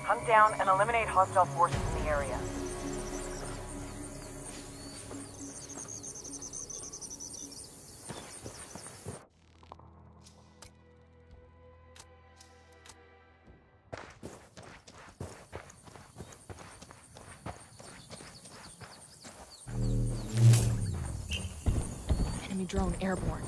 Hunt down and eliminate hostile forces in the area. Enemy drone airborne.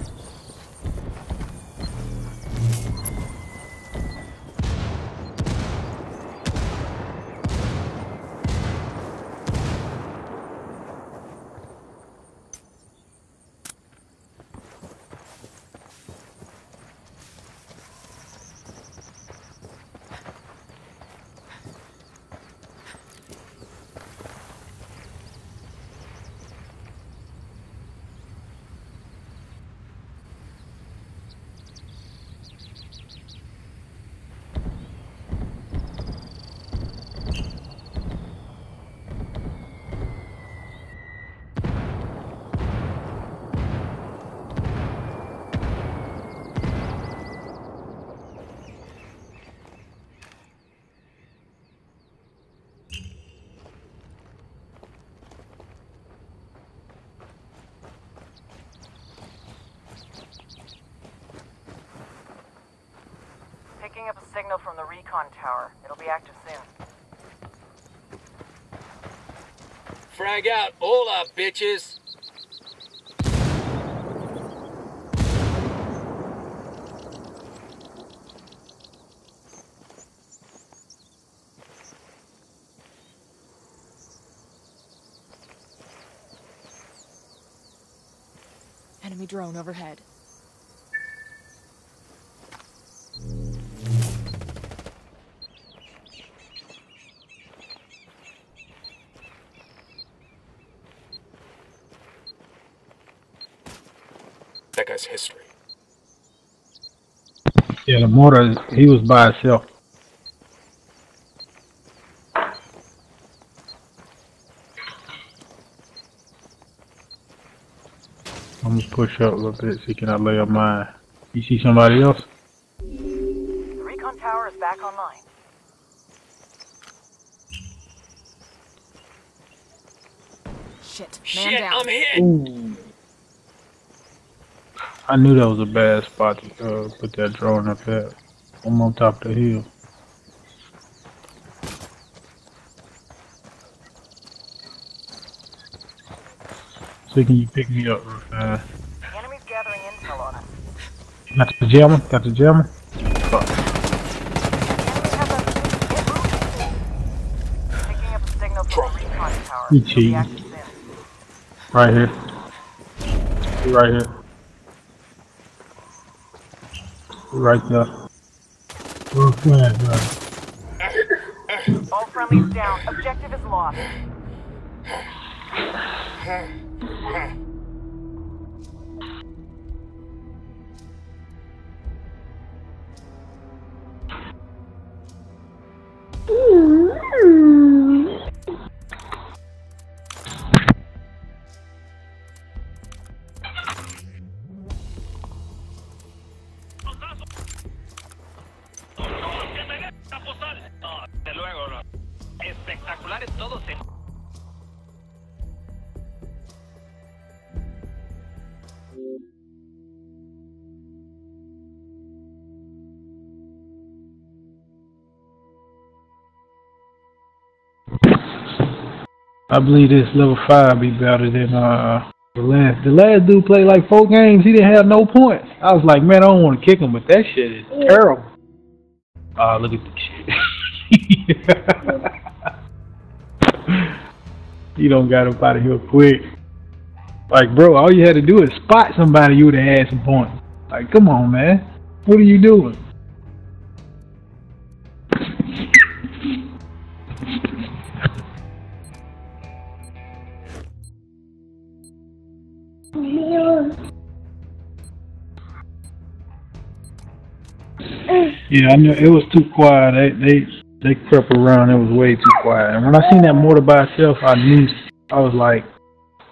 Picking up a signal from the recon tower. It'll be active soon. Frag out all our bitches! Enemy drone overhead. That guy's history. Yeah, the mortar, he was by himself. I'm gonna push up a little bit so he cannot lay on mine. You see somebody else? The recon tower is back online. Shit, man Shit, down. I'm hit! Ooh. I knew that was a bad spot to put that drone up there. I'm on top of the hill. So can you pick me up real fast? The enemy's gathering intel on us. Got the jammer? Got the jammer? Fuck. Picking up a signal from the recon tower. You It'll be cheating. active soon. Right here. He right here. He right there. Real fast, right? All friendlies down. Objective is lost. Espectaculares todos en... I believe this level 5 be better than the last. The last dude played like 4 games. He didn't have no points. I was like, man, I don't want to kick him, but that shit is terrible. Look at this shit. You don't got up out of here quick. Like, bro, all you had to do is spot somebody, you would have had some points. Like, come on, man. What are you doing? Yeah, I knew it was too quiet. They crept around. It was way too quiet. And when I seen that mortar by itself, I knew. I was like,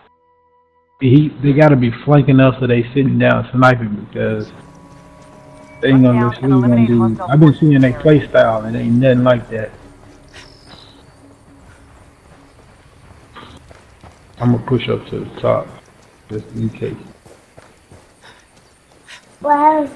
they got to be flanking us, so they sitting down sniping because They ain't gonna just leave one dude. I've been seeing their play style and it ain't nothing like that. I'm gonna push up to the top, just in case. Wow.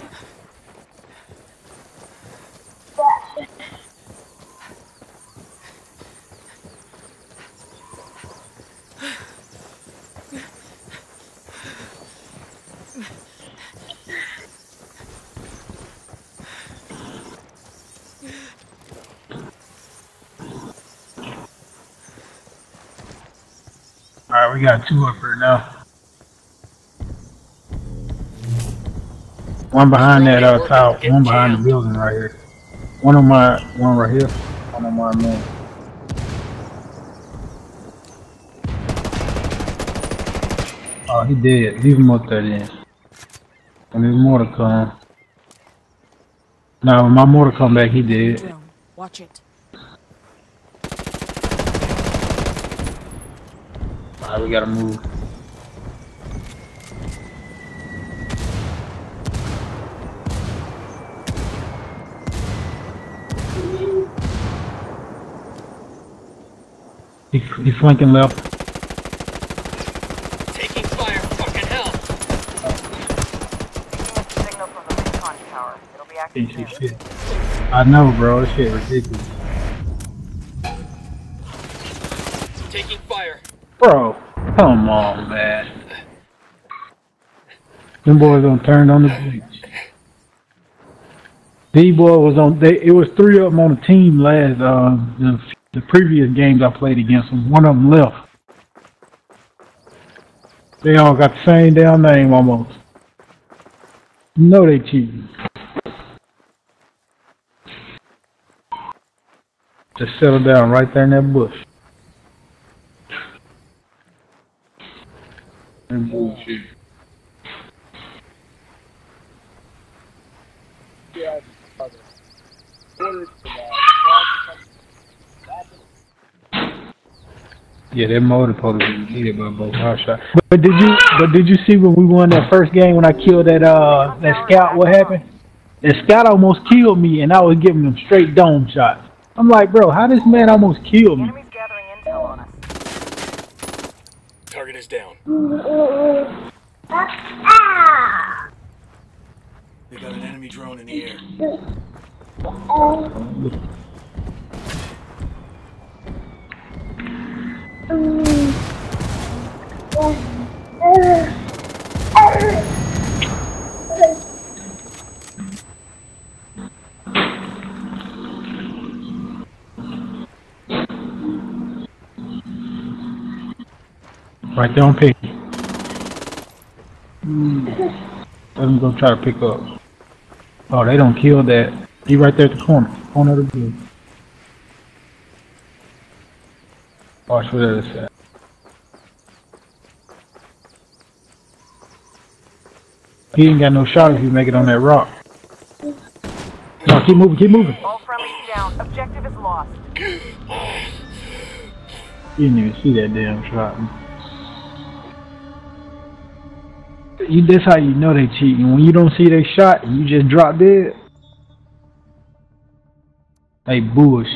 Alright, we got 2 up here now. One behind that tower, one behind the building right here. One right here, one on my man. Oh, he dead. Leave him up there then. And there's more to come. Now, when my mortar come back, he dead. Watch it. Alright, we gotta move. He's flanking left. Taking fire, fucking hell! Signal from the recon tower. It'll be active Can't see soon. shit. I know, bro. This shit ridiculous. Taking fire. Bro, come on, man. Them boys done turned on the beach. D-boy was on. It was 3 of them on the team last. The previous games I played against them. One of them left. They all got the same damn name almost. You know they cheating. Just settle down right there in that bush. And bullshit. Yeah, that motor supposed to be hit by both our shots. But did you see when we won that first game when I killed that scout? What happened? That scout almost killed me, and I was giving him straight dome shots. I'm like, bro, how this man almost killed me? Enemies gathering intel on us. Target is down. They got an enemy drone in the air. Right there on pick. Let them go try to pick up. Oh, they don't kill that. He right there at the corner of the building. Watch where that is at. He ain't got no shot if you make it on that rock. No, keep moving, keep moving. All friendlies down. Objective is lost. You didn't even see that damn shot. That's how you know they cheating. When you don't see they shot, you just drop dead. They bullshit.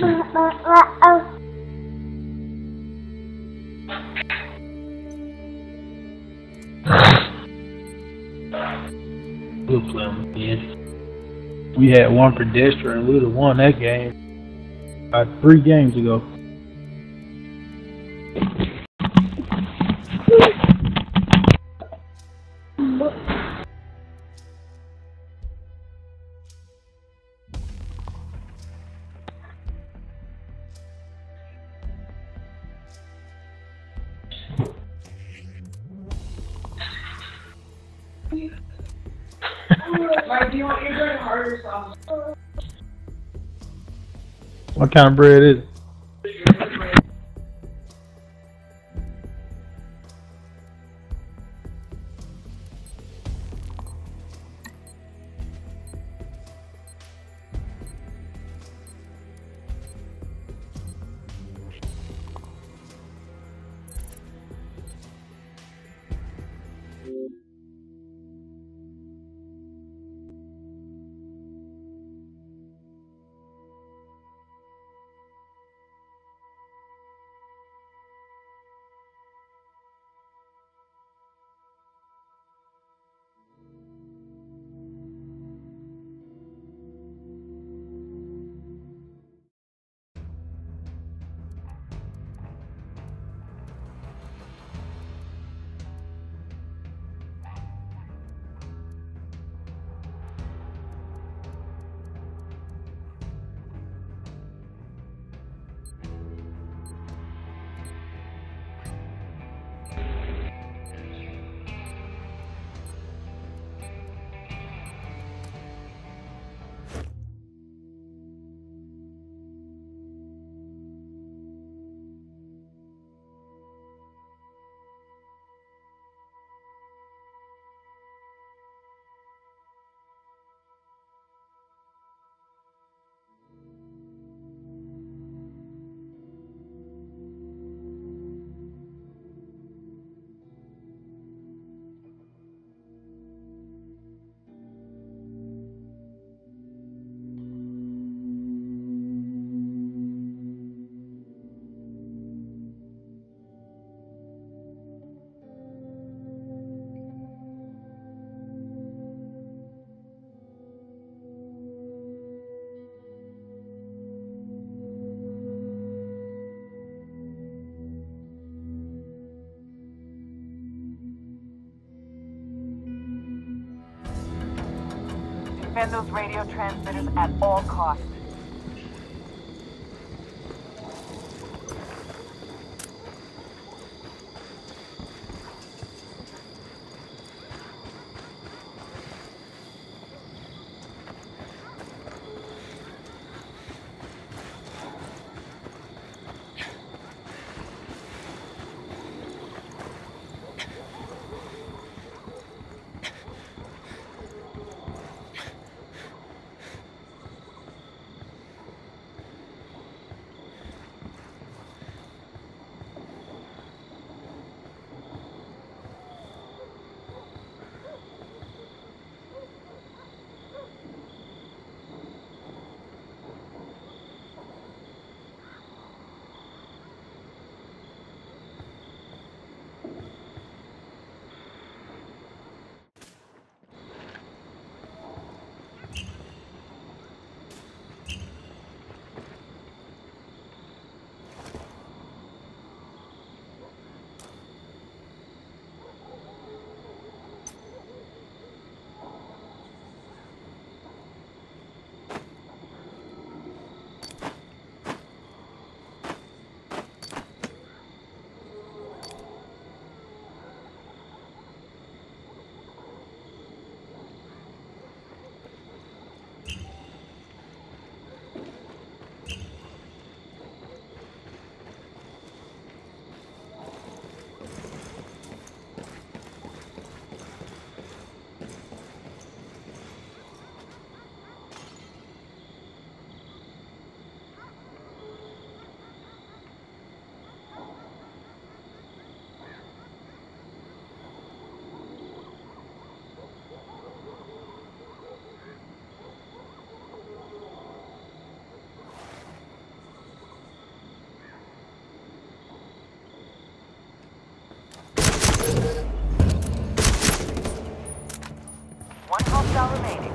We'll play them again. We had one pedestrian. We would have won that game about 3 games ago. What kind of bread is it? Defend those radio transmitters at all costs. One hostile remaining.